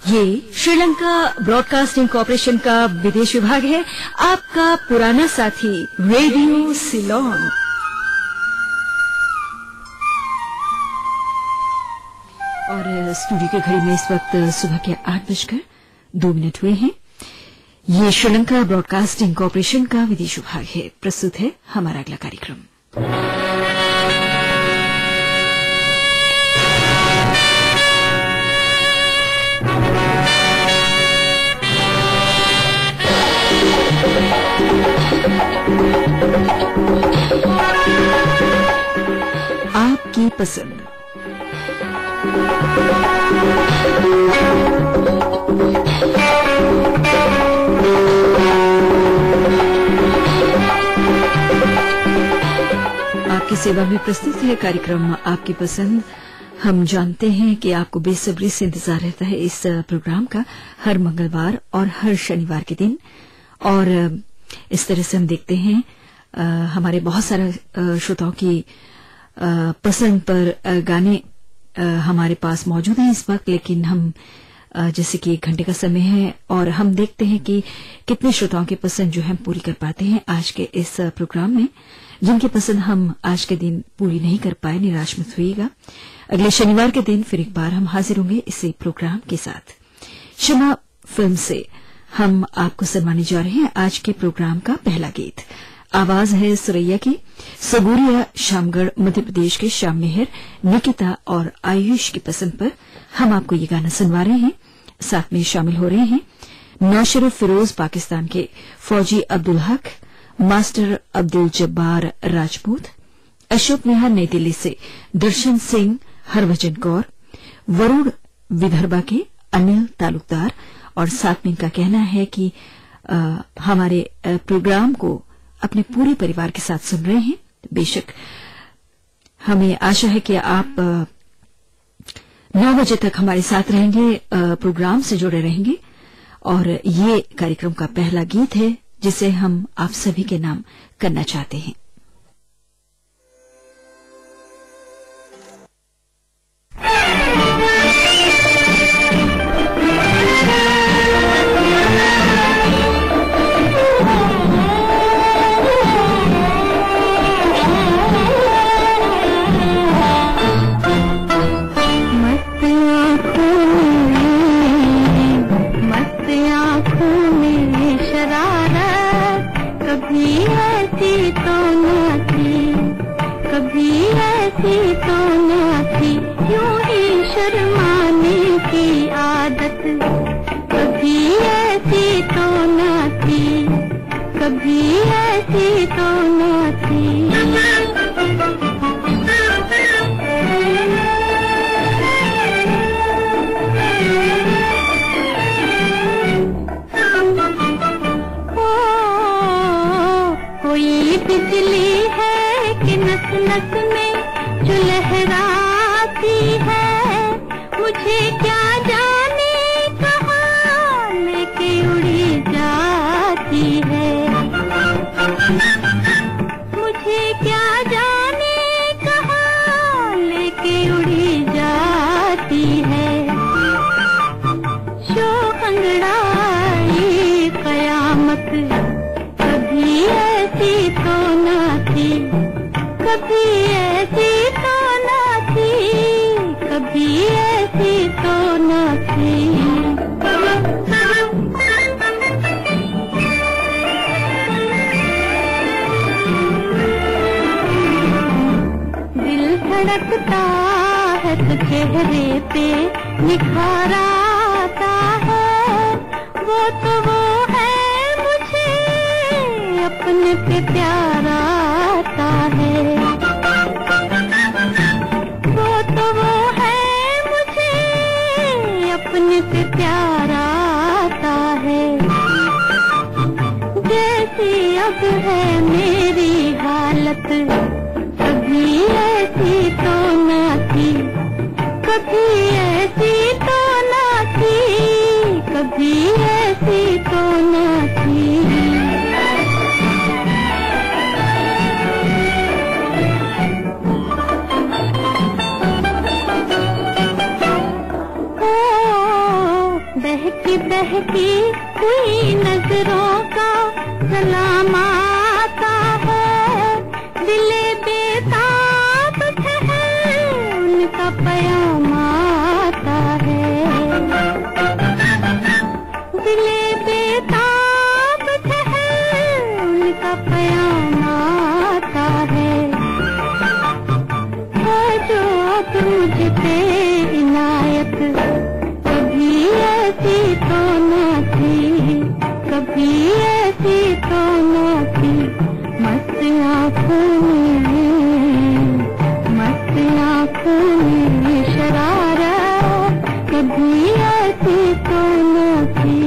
ये Sri Lanka broadcasting corporation का विदेश विभाग है, आपका पुराना साथी रेडियो सिलोन। और स्टूडियो की घड़ी में इस वक्त सुबह के 8:02 हुए हैं। ये श्रीलंका ब्रॉडकास्टिंग कॉरपोरेशन का विदेश विभाग है। प्रस्तुत है हमारा अगला कार्यक्रम। आपकी पसंद। आपकी सेवा में प्रस्तुत है कार्यक्रम आपकी पसंद। हम जानते हैं कि आपको बेसब्री से इंतजार रहता है इस प्रोग्राम का हर मंगलवार और हर शनिवार के दिन। और इस तरह से हम देखते हैं हमारे बहुत सारे श्रोताओं की पसंद पर गाने हमारे पास मौजूद हैं इस वक्त, लेकिन हम जैसे कि 1 घंटे का समय है और हम देखते हैं कि कितने श्रोताओं की पसंद जो है हम पूरी कर पाते हैं आज के इस प्रोग्राम में। जिनकी पसंद हम आज के दिन पूरी नहीं कर पाए, निराश मत होइएगा। अगले शनिवार के दिन फिर एक बार हम हाजिर होंगे इसी प्रोग्राम के साथ। क्षमा फिल्म से हम आपको सुनवाने जा रहे हैं आज के प्रोग्राम का पहला गीत। आवाज है सुरैया की। सगुरिया शामगढ़ मध्य प्रदेश के श्याम मेहर, निकिता और आयुष की पसंद पर हम आपको ये गाना सुनवा रहे हैं। साथ में शामिल हो रहे हैं नाशिर फिरोज पाकिस्तान के फौजी अब्दुल हक, मास्टर अब्दुल जब्बार राजपूत, अशोक नेहा नई दिल्ली से दर्शन सिंह, हरभजन कौर, वरुण विदर्भा के अनिल तालुकदार। और साथ में इनका कहना है कि हमारे प्रोग्राम को अपने पूरे परिवार के साथ सुन रहे हैं। बेशक हमें आशा है कि आप 9 बजे तक हमारे साथ रहेंगे, प्रोग्राम से जुड़े रहेंगे। और ये कार्यक्रम का पहला गीत है जिसे हम आप सभी के नाम करना चाहते हैं। धड़कता है तो चेहरे पे निखार आता है, वो तो वो है मुझे अपने पे प्यार आता है, वो तो वो है मुझे अपने पे प्यार आता है। जैसी अब है मेरी हालत कभी ऐसी तो न थी, कभी ऐसी तो न थी, कभी ऐसी तो न थी। ओ की हुई नजरों का सलाम आता है, दिले बेताब ठहर उनका पैगाम आता है, दिले बेताब ठहर उनका पैगाम आता है जो मुझ पे इनायत कभी ऐसी तो न थी, कभी ऐसी तो न थी, मस्त आँखों में शरारत कभी ऐसी तो न थी।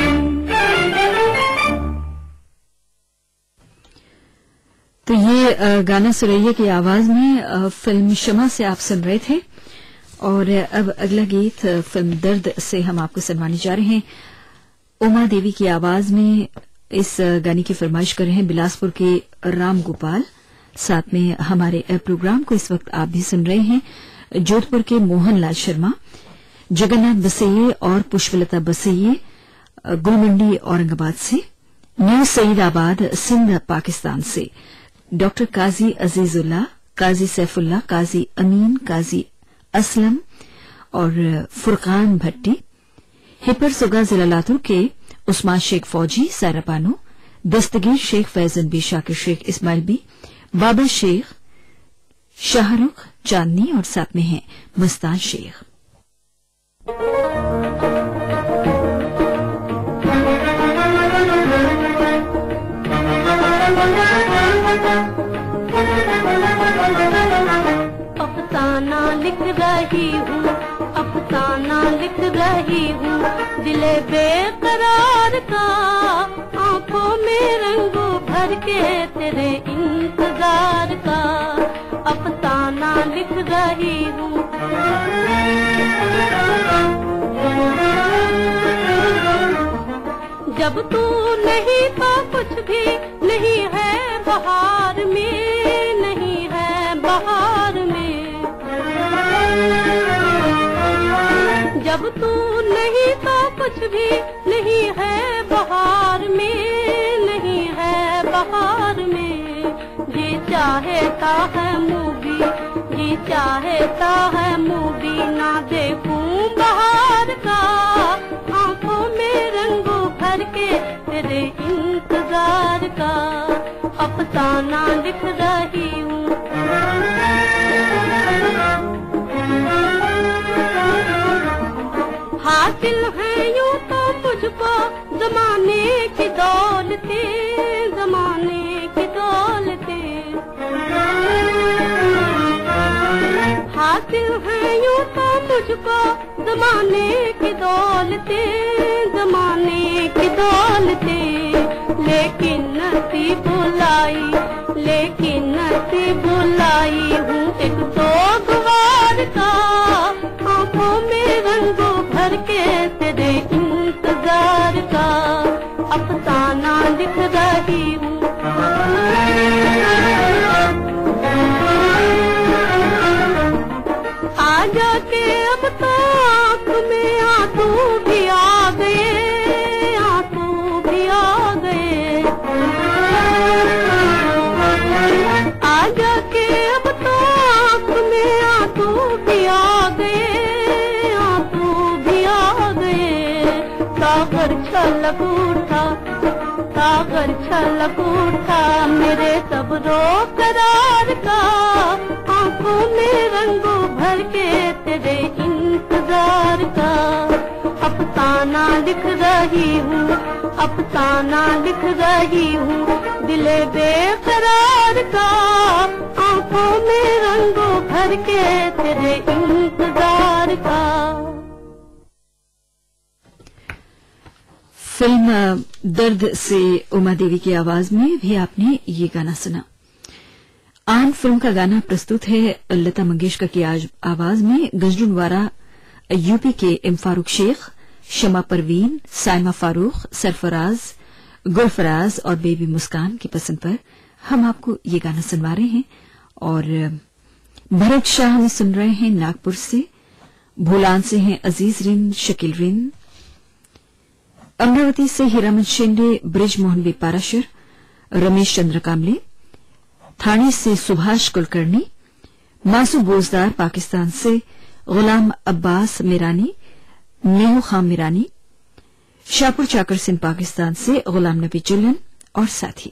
तो ये गाना सुरैया की आवाज में फिल्म शमा से आप सुन रहे थे। और अब अगला गीत फिल्म दर्द से हम आपको सुनवाने जा रहे हैं। उमा देवी की आवाज में इस गाने की फरमाइश कर रहे हैं बिलासपुर के राम गोपाल। साथ में हमारे प्रोग्राम को इस वक्त आप भी सुन रहे हैं जोधपुर के मोहनलाल शर्मा, जगन्नाथ बसैये और पुष्पलता बसैये गुलमंडी औरंगाबाद से, न्यू सईदाबाद सिंध पाकिस्तान से, डॉक्टर काजी अजीजुल्लाह, काजी सैफुल्लाह, काजी अमीन, काजी असलम और फुरकान भट्टी, हिपर सुगा जिला लातूर के उस्मान शेख फौजी, सारा बानो, दस्तगीर शेख, फैजन बी, शाकिर शेख, इस्माइल बी, बाबा शेख, शाहरुख चांदनी और साथ में हैं मस्तान शेख। अफसाना लिख रही हूँ, अफसाना लिख रही हूँ, दिले बेकरार का, आंखों में रंगों भर के तेरे इंतजार का, अफसाना लिख रही हूँ। जब तू नहीं तो कुछ भी नहीं है बहार में, नहीं है बहार में, जब तू नहीं तो कुछ भी नहीं है बहार में, नहीं है बहार में, जी चाहता है मूवी, जी चाहता है मूवी, ना देखूं बहार का, आंखों में रंगों भर के तेरे इंतजार का, अफसाना लिख रही हूँ। हासिल है यूं तो मुझको जमाने की दौलते, जमाने की दौलते, हासिल है यूं तो मुझको जमाने की दौलते, जमाने की दौलते, लेकिन नसीब बुलाई, लेकिन नसीब बुलाई हूँ एक तो गुवार का, आंखों में रंगों भर के तेरे इंतजार का, अफसाना लिख रही हूँ। आजा के अब तो आँख में आंसू भी आ गए, आंसू भी आ गए, आजा के अब तो आँख में आंसू भी आ गए, आंसू भी आ गए, सागर छलक उठा, सागर छलक उठा मेरे सब्रो करार का, आंखों में रंगों भर के तेरे इंतजार का, अफसाना लिख रही हूँ, अफसाना लिख रही हूँ, दिले बेकरार का, आंखों में रंगों भर के तेरे इंतजार का। फिल्म दर्द से उमा देवी की आवाज में भी आपने ये गाना सुना। आन फिल्म का गाना प्रस्तुत है लता मंगेशकर की आवाज में, गजरुनवारा यूपी के एम फारूक शेख, शमा परवीन, साइमा फारूक, सरफराज, गुलफराज और बेबी मुस्कान की पसंद पर हम आपको ये गाना सुनवा रहे हैं। और भरत शाह हमें सुन रहे हैं नागपुर से, भोलान से हैं अजीज रिन, शकील रिन, अमरावती से हीरामन शिंदे, ब्रिजमोहन बी पाराशर, रमेश चंद्र कामले, थाने से सुभाष कुलकर्णी, मासूम बोजदार पाकिस्तान से गुलाम अब्बास मिरानी, नेहू खान मिरानी, शाहपुर चाकर सिंह पाकिस्तान से गुलाम नबी जुल्लन और साथी।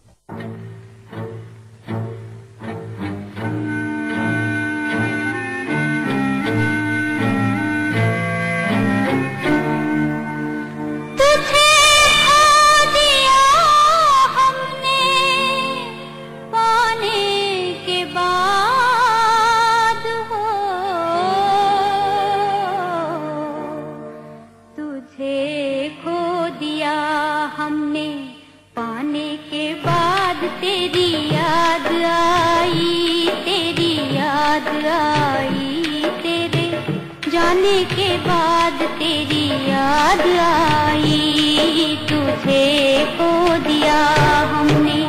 जाने के बाद तेरी याद आई, तुझे खो दिया हमने।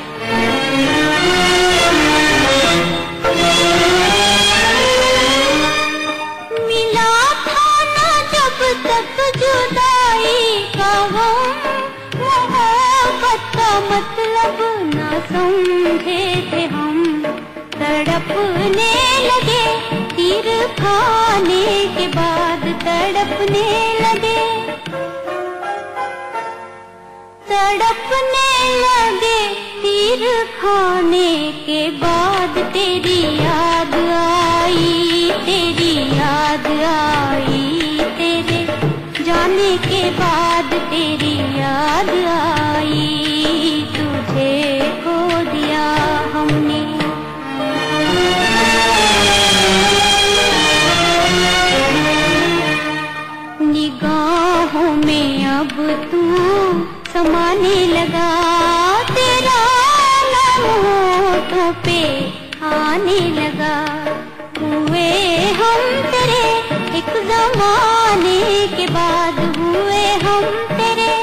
मिला था ना जब तक जुदाई का गम, मोहब्बत का मतलब ना समझे थे हम। तड़पने लगे तीर खाने के बाद, तड़पने लगे तीर खाने के बाद। तेरी याद आई, तेरी याद आई, तेरे जाने के बाद तेरी याद आई, तुझे खो दिया हमने। निगाहों में अब तू समाने लगा, तेरा नाम होठों पे आने लगा। हुए हम तेरे एक जमाने के बाद, हुए हम तेरे,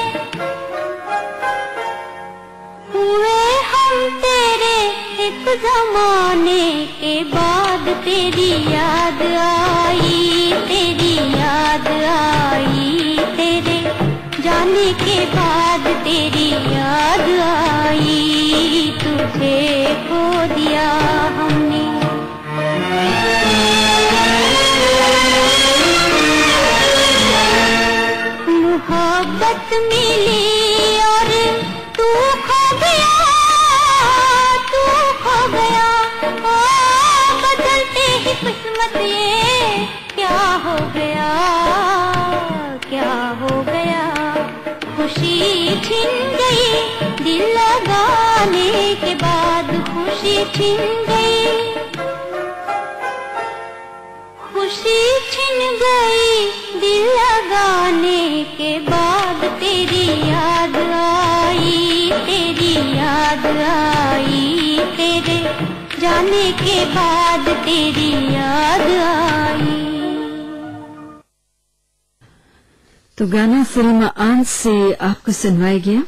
हुए हम तेरे एक जमाने के बाद। तेरी याद आई, तेरी याद आई, तेरे जाने के बाद तेरी याद आई, तुझे खो दिया हमने। मोहब्बत मिली और तू खो गया, तू खो गया। बदलते ही किस्मत ये क्या हो गया, क्या हो गया। खुशी छिन गई दिल लगाने के बाद, खुशी छिन गई, खुशी छिन गई दिल लगाने के बाद। तेरी याद आई, तेरी याद आई, तेरे जाने के बाद तेरी याद आई। तो गाना फिल्म आंच से आपको सुनवाया गया।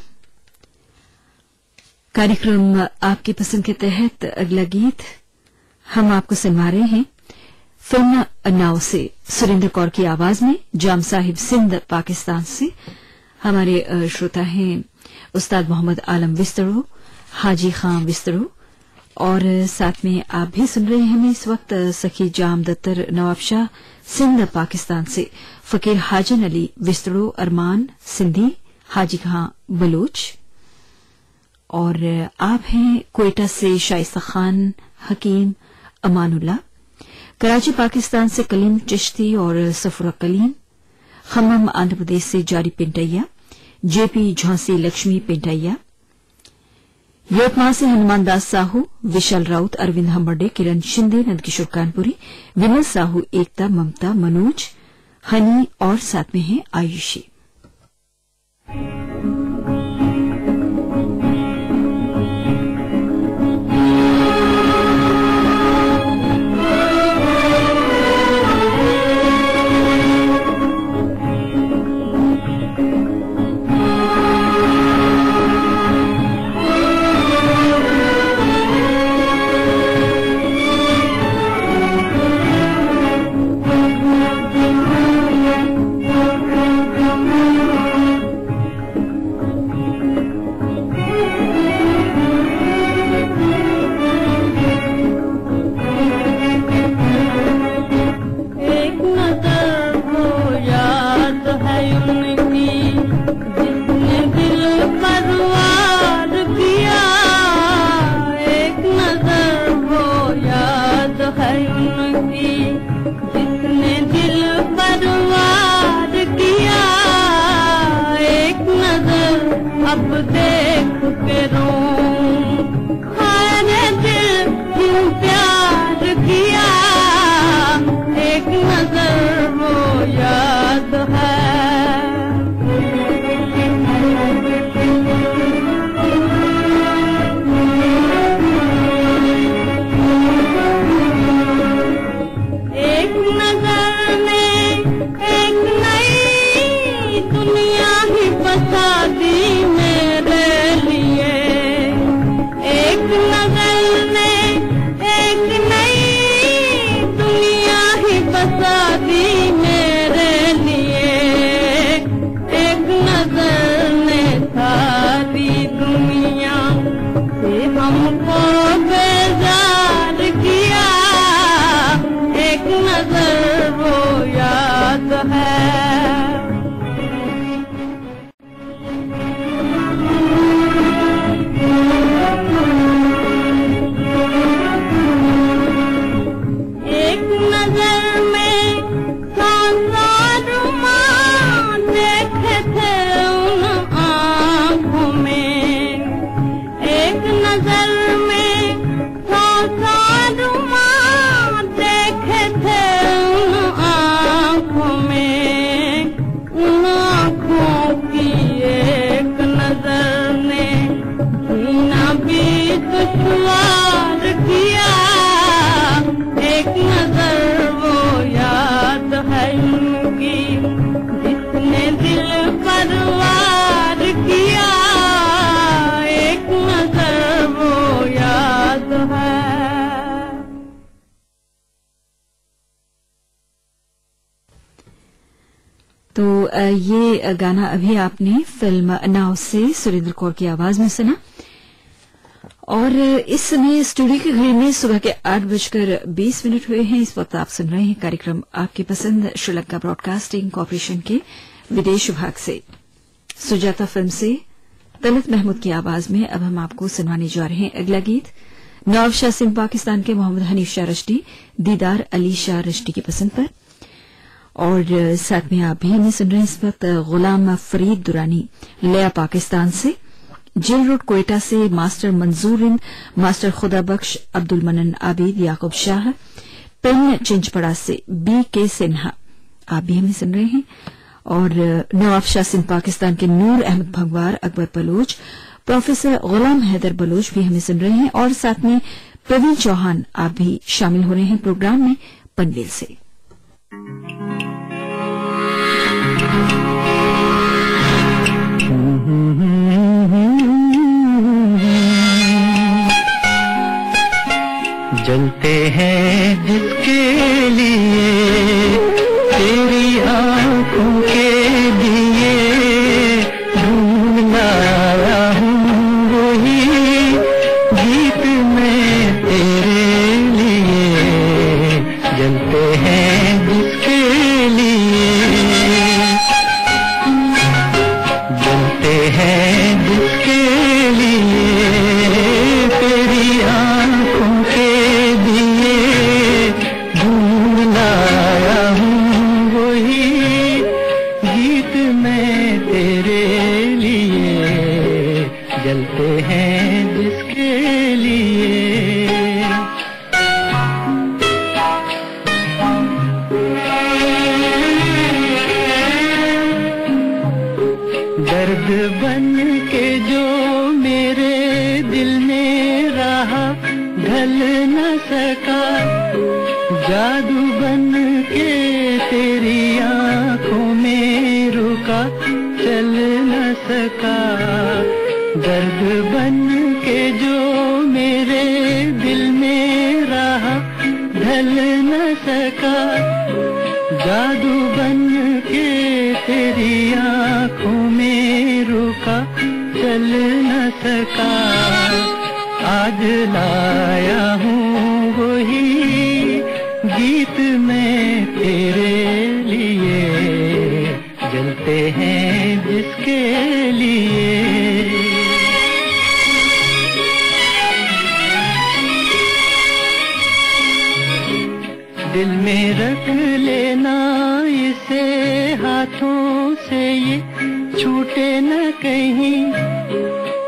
कार्यक्रम आपकी पसंद के तहत अगला गीत हम आपको सुनवा रहे हैं फिल्म नाव से, सुरेंद्र कौर की आवाज में। जाम साहिब सिंध पाकिस्तान से हमारे श्रोता हैं उस्ताद मोहम्मद आलम विस्तड़ो, हाजी खां विस्तड़ो, और साथ में आप भी सुन रहे हैं हमें इस वक्त सखी जाम दत्तर नवाबशाह सिंध पाकिस्तान से, फकीर हाजन अली विस्तड़ो, अरमान सिंधी, हाजी खां बलूच, और आप हैं क्वेटा से शाइस्ता खान हकीम अमानुल्लाह, कराची पाकिस्तान से कलीम चिश्ती और सफुरा कलीम, खम्मम आंध्र प्रदेश से जारी पिंटैया, जेपी झांसी लक्ष्मी पिंटैया, यवतमाल से हनुमान दास साहू, विशाल राउत, अरविंद हम्बर्डे, किरण शिंदे, नंदकिशोर कानपुरी, विमल साहू, एकता, ममता, मनोज, हनी और साथ में है आयुषी। अब देख के रोऊं, खाने दिल क्यों प्यार किया, एक नजर वो याद है। एक नजर ने एक नई दुनिया ही बसा दी मेरे लिए, एक नजर ने एक नई दुनिया ही बसा दी मेरे लिए, एक नजर ने सारी दुनिया से हमको बेजार किया, एक नजर वो याद है। एक नजर में सारुमा देखे थे उन आँखों में, एक नजर में सारुमा देखे थे उन आँखों में, उन आँखों की एक नजर ने सीना भी दुश्वार किया, एक नजर वो याद है उनकी जिसने दिल पर वार किया, एक नजर वो याद है। तो ये गाना अभी आपने फिल्म नाव से सुरेंद्र कौर की आवाज में सुना। और इस समय स्टूडियो की घड़ी में सुबह के 8:20 हुए हैं। इस वक्त आप सुन रहे हैं कार्यक्रम आपकी पसंद श्रीलंका ब्रॉडकास्टिंग कॉरपोरेशन के विदेश विभाग से। सुजाता फिल्म से तलत महमूद की आवाज में अब हम आपको सुनवाने जा रहे हैं अगला गीत। नवाब शाह सिंह पाकिस्तान के मोहम्मद हनीफ शाह रश्दी, दीदार अली शाह रश्दी की पसंद पर। और साथ में आप भी हमें सुन रहे हैं इस वक्त गुलाम फरीद दुरानी लया पाकिस्तान से, जेल रोड कोयटा से मास्टर मंजूरिन, मास्टर खुदा बख्श, अब्दुल मनन आबिद, याकूब शाह, पेन चिंचपड़ा से बी के सिन्हा आप भी हमें सुन रहे हैं। और नवाब शाह सिंह पाकिस्तान के नूर अहमद भगवार, अकबर बलोच, प्रोफेसर गुलाम हैदर बलोच भी हमें सुन रहे हैं। और साथ में प्रवीण चौहान आप भी शामिल हो रहे हैं प्रोग्राम में पनवेल से। जलते हैं जिसके लिए तेरी आंखों के दिए, ढूंढ लाया हूँ वही गीत मैं तेरे लिए। जलते हैं जिसके लिए, जलते हैं जिसके लिए तेरी आंखों के ढूंढ लाया हूँ वही गीत मैं तेरे लिए। जलते हैं जिसके लिए। दर्द बन के जो मेरे दिल में रहा ढल न सका, जादू बन के तेरी आंखों में रुका चल न सका। दर्द बन के जो मेरे दिल में रहा ढल न सका, जादू बन के तेरी आंखों में रुका चल न सका। आज लाया हूँ वही गीत मैं तेरे लिए। जलते हैं जिसके लिए। दिल में रख लेना इसे हाथों से, ये छूटे न कहीं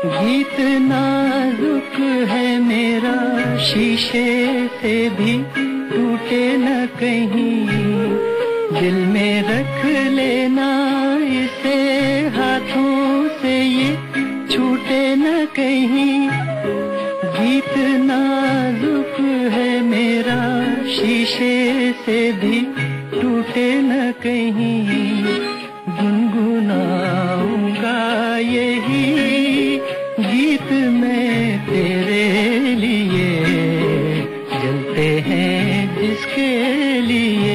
गीत नाजुक है मेरा, शीशे से भी टूटे न कहीं। दिल में रख लेना इसे, हाथों से ये छूटे न कहीं। गीत नाजुक है मेरा, शीशे से भी टूटे न कहीं। गुनगुनाऊंगा यही गीत मैं तेरे लिए, जलते हैं जिसके लिए।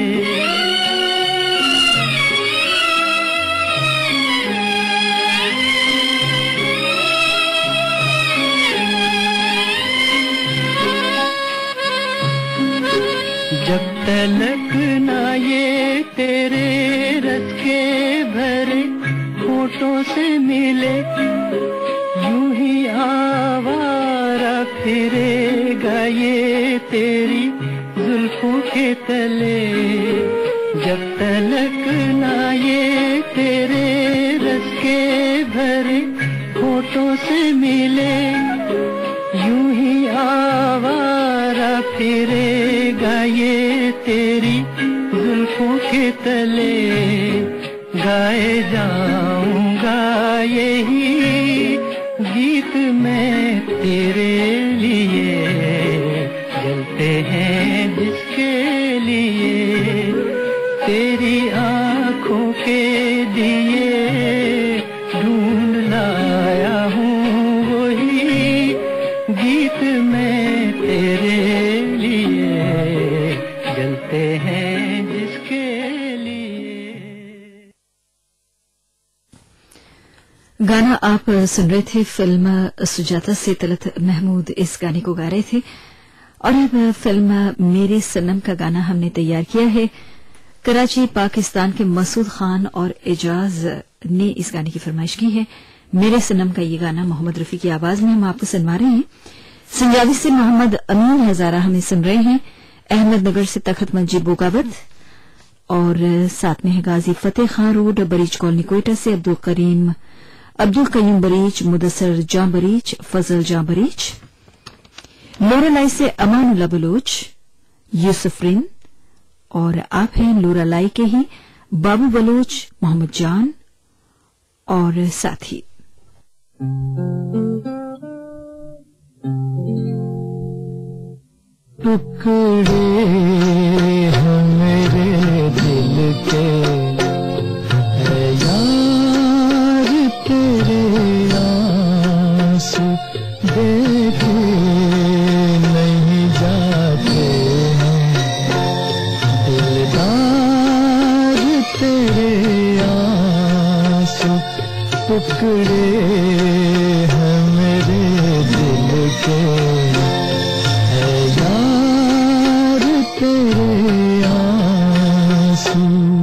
जब तलक ना ये तेरे रस के भरे होठों से मिले, यूं ही आवारा फिरेगा ये तेरी जुल्फों के तले। जब तलक ना ये तेरे रस के भरे होठों से मिले, यूं ही आवारा फिरेगा ये तेरी जुल्फों के तले। गाए जाऊंगा यही गीत मैं तेरे लिए, जलते हैं जिसके लिए। तेरी आंखों के दिए ढूंढ लाया हूँ वही गीत मैं तेरे लिए, जलते हैं जिसके लिए। गाना आप सुन रहे थे, फिल्म सुजाता से तलत महमूद इस गाने को गा रहे थे। और अब फिल्म मेरे सनम का गाना हमने तैयार किया है। कराची पाकिस्तान के मसूद खान और एजाज ने इस गाने की फरमाइश की है। मेरे सनम का ये गाना मोहम्मद रफी की आवाज में हम आपको सुनवा रहे हैं। संजावी से मोहम्मद अमीन हजारा हमें सुन रहे हैं। अहमदनगर से तखत मंजी बोगावत, और साथ में है गाजी फतेह खान रोड बरीच कॉलोनी कोयटा से अब्दुल कयूम बरीच, मुदस्सर जां बरीच, फजल जां बरीच। लोरालाई से अमानुल्ला बलोच, यूसुफ रिन, और आप हैं लोरालाई के ही बाबू बलोच, मोहम्मद जान और साथी। टुकड़े हैं मेरे दिल के, है यार तेरे आंसू देखे नहीं जाते हैं। दिलदार तेरे आंसू टुकड़े हैं मेरे दिल के, तेरे आंसू।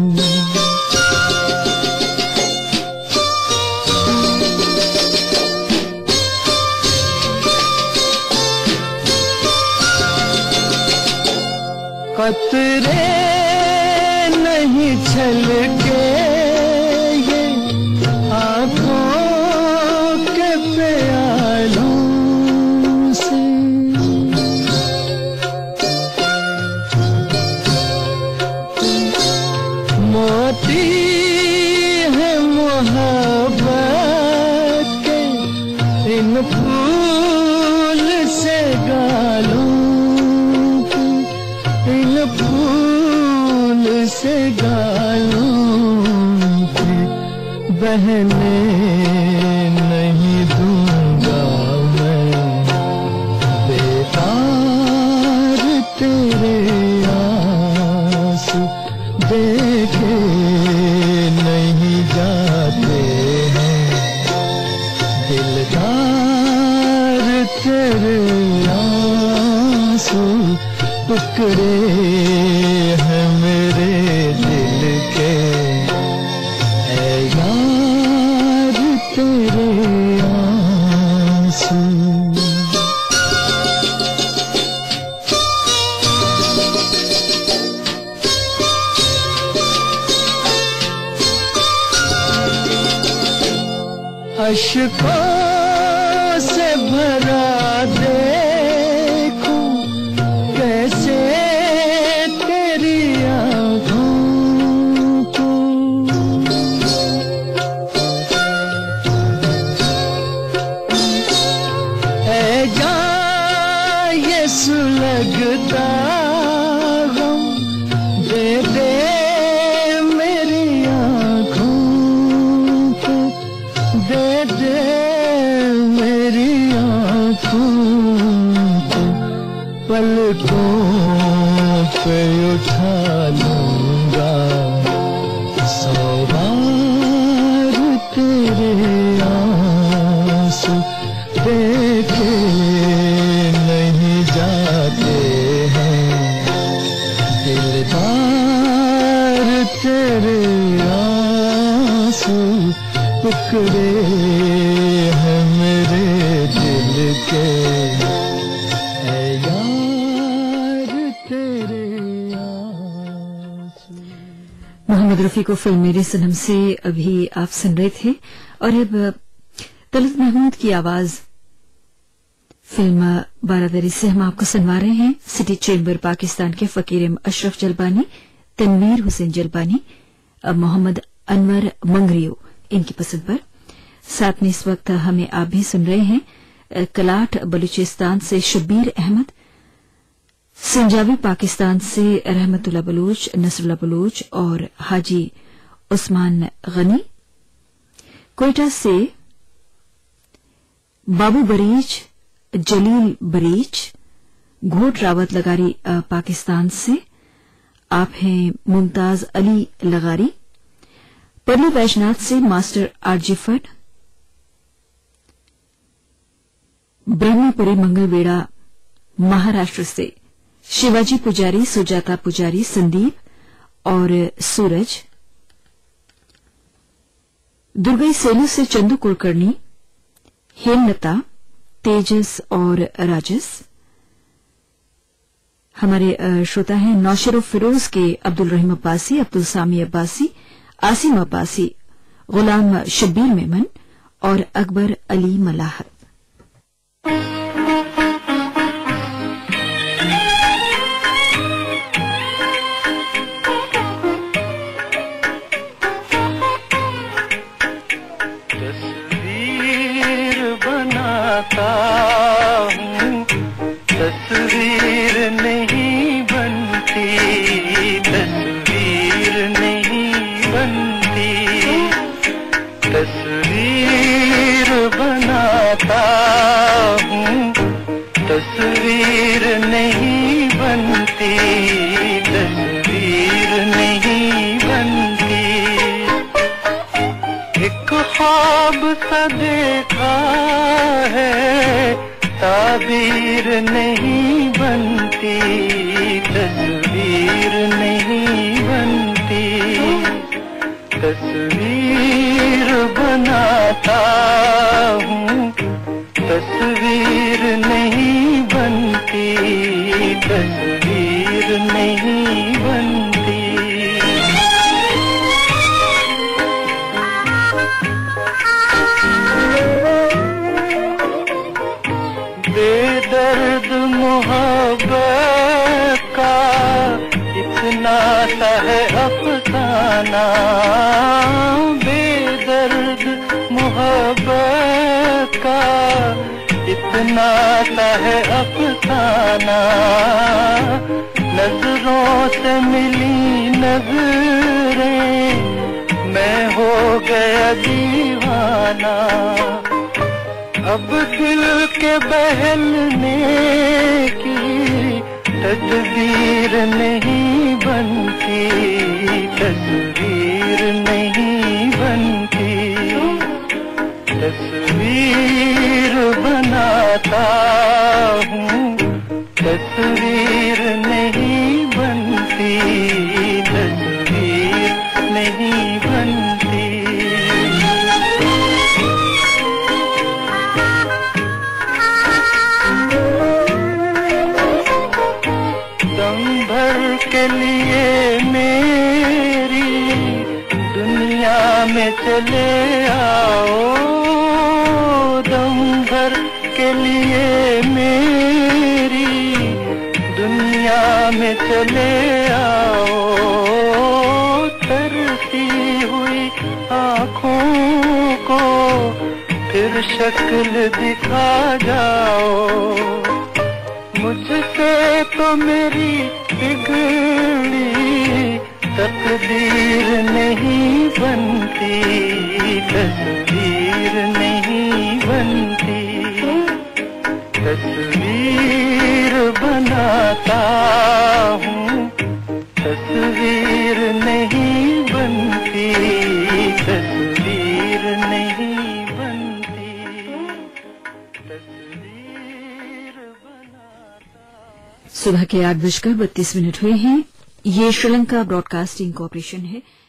कतरे नहीं छलके ये आंखों के प्यालों से, मोती है मोहब्बत के इन फूल से गालों की, इन फूल से गालों की बहने नहीं दूंगा मैं। बेकार तेरे आंसू देखे नहीं जाते हैं। दिलदार तेरे आंसू टुकड़े हैं मेरे दिल के, है यार तेरे आंसू। अश्कों से भरा देखूं कैसे तेरी आँखों को। ऐ जान ये सुलगता गम दे दे मेरी आँखों को, दे दे मेरी आँखों को। पलकों पे उठा लूंगा सौ बार तेरे आंसू, देखे नहीं जाते हैं दिलदार तेरे आंसू, टुकड़े हैं मेरे दिल के ऐ यार तेरे आंसू। मोहम्मद रफी को फिल्म मेरे सनम से अभी आप सुन रहे थे। और अब तलत महमूद की आवाज फिल्म बारादरी से हम आपको सुनवा रहे हैं। सिटी चेंबर पाकिस्तान के फकीर अशरफ जलबानी, तनवीर हुसैन जलबानी, मोहम्मद अनवर मंगरियो इनकी पसंद पर। साथ में इस वक्त हमें आप भी सुन रहे हैं कलाट बलूचिस्तान से शब्बीर अहमद, संजावी पाकिस्तान से रहमतुल्लाह बलूच, नसरुल्लाह बलूच और हाजी उस्मान गनी, कोयटा से बाबू बरीज, जलील बरीज, घोट रावत लगारी पाकिस्तान से आप हैं मुमताज अली लगारी, पल्लू वैजनाथ से मास्टर आरजी फड, ब्रह्मपुरी मंगलवेड़ा महाराष्ट्र से शिवाजी पुजारी, सुजाता पुजारी, संदीप और सूरज, दुर्गई सेलू से चंदू कुलकर्णी, हेमलता, तेजस और राजस। हमारे श्रोता हैं नौशर फिरोज के अब्दुल रहीम अब्बासी, अब्दुल सामी अब्बासी, आसिम अब्बासी, गुलाम शब्बीर मेमन और अकबर अली मलाहत। तस्वीर बनाता हूँ, तस्वीर नहीं बनती, तस्वीर नहीं बनती। तस्वीर बनाता हूँ, तस्वीर नहीं बनती, तस्वीर नहीं बनती। एक ख्वाब सा देखा है, ताबीर नहीं बनती, तस्वीर नहीं बनती। तस्वीर बनाता हूँ, तस्वीर नहीं बनती, तस्वीर नहीं बनती। बेदर्द मोहब्बत का इतना सा है अफसाना, बेदर्द मोहब्बत का इतना सा है अफसाना। नजरों से मिली नजरें, मैं हो गया दीवाना। अब दिल के बहलने की तस्वीर नहीं बनती, तस्वीर नहीं बनती। तस्वीर बनाता हूँ, तस्वीर नहीं बनती, तस्वीर नहीं बनती। के लिए मेरी दुनिया में चले आओ, दम भर के लिए मेरी दुनिया में चले आओ, तरसी हुई आँखों को फिर शक्ल दिखा जाओ। मुझसे तो मेरी बिगड़ी तकदीर नहीं बनती, तस्वीर नहीं बनती। तस्वीर बनाता हूँ, तस्वीर नहीं बनती, तस्वीर नहीं बनती, तस्वीर बनाता। सुबह के 8:32 हुए हैं। ये श्रीलंका ब्रॉडकास्टिंग कॉरपोरेशन है।